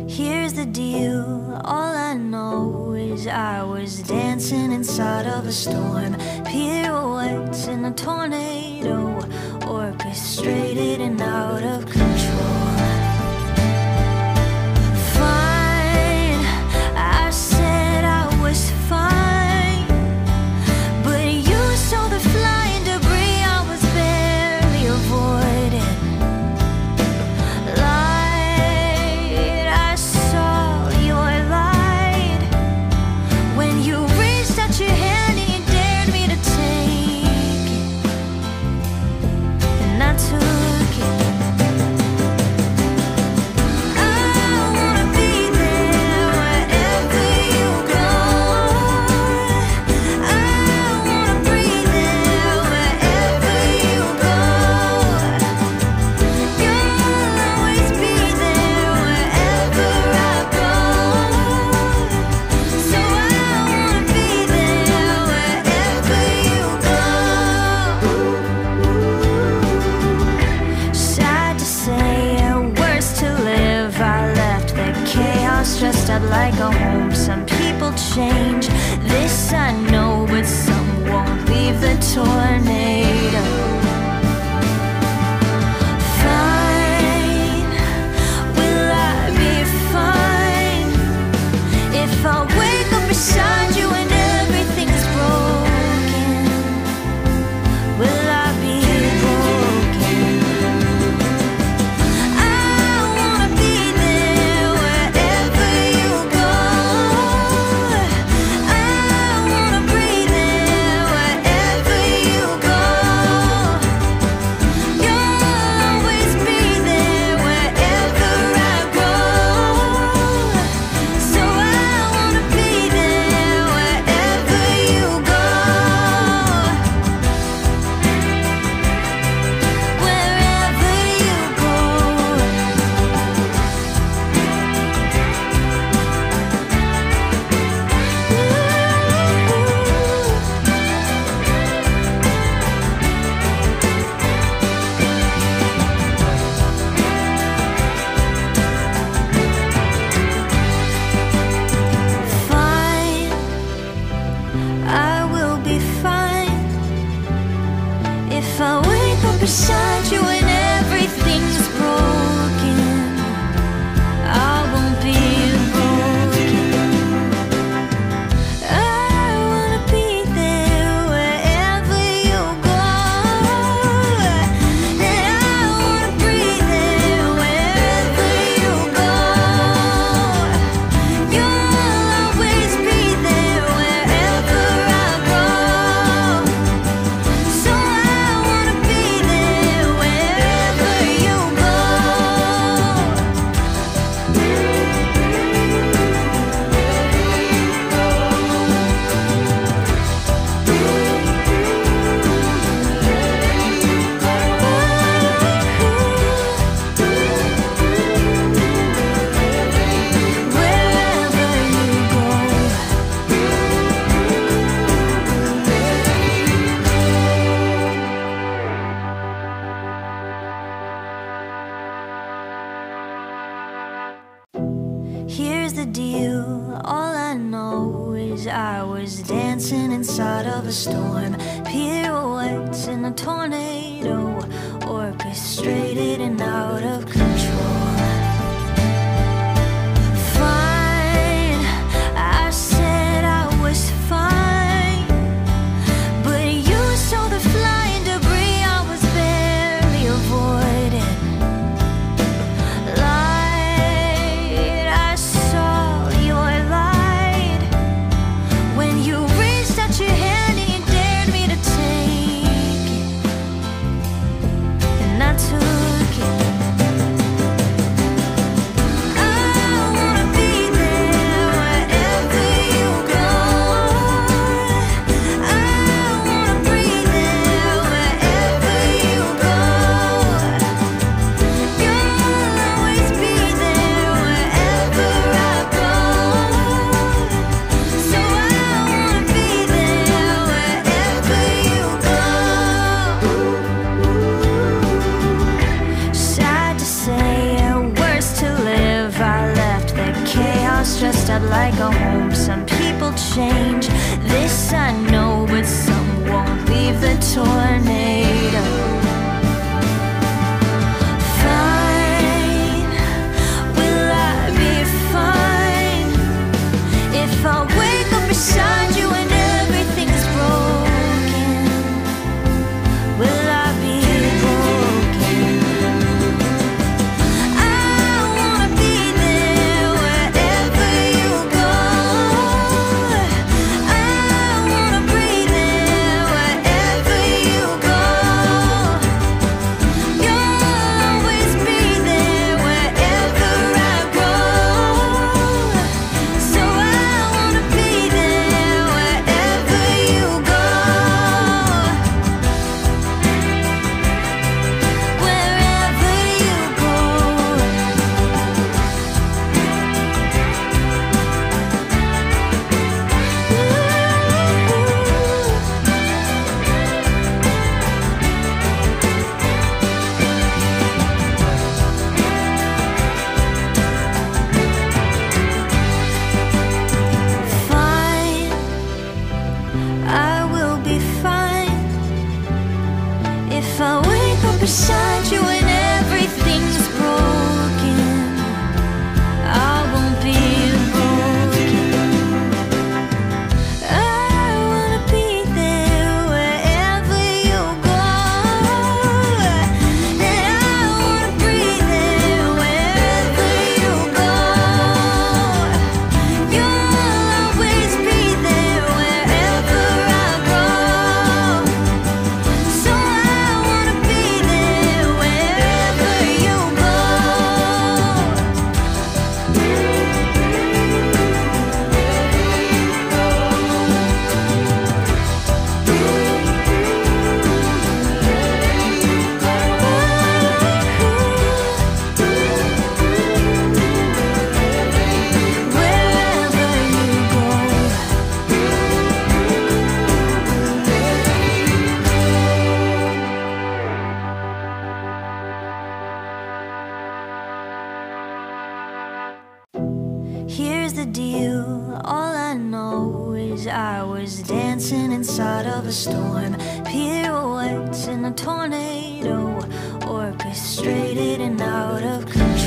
Here's the deal, all I know is I was dancing inside of a storm, pirouettes in a tornado, orchestrated and out of control. Fine, I said I was fine, but you saw the flying debris I was barely avoiding. Light, I saw your light when you reached out your hand and you dared me to take it, and I took it. Dressed up like a home. Some people change, this I know, but some won't leave the tornado. Fine, will I be fine if I wake up beside you and everything's broken? Will I be broken? If I wake up beside you and everything's broken, I won't be broken. I wanna be there wherever you go, and I wanna breathe there wherever you go. You'll always be there wherever I go. So here's the deal, all I know is I was dancing inside of a storm, pirouettes in a tornado, orchestrated and out of control. Fine, I said I was fine, but you saw the flying debris I was barely avoiding. Took it. like a home. Some people change, this I know, but some won't leave the tornado. Fine, will I be fine if I wake up beside you and everything's broken? Will I be broken? I wanna be there wherever you go. I wanna breathe there wherever you go. You'll always be there wherever I go. So I wanna be there wherever you go. Wherever you go. Fine, I will be fine if I wake up beside you and everything's broken. I won't be broken. I wanna be there wherever you go. And I wanna breathe there wherever you go. You'll always be there wherever I go. So I wanna be there wherever you go. Wherever you go. Here's the deal, all I know is I was dancing inside of a storm. Pirouettes in a tornado, orchestrated and out of control.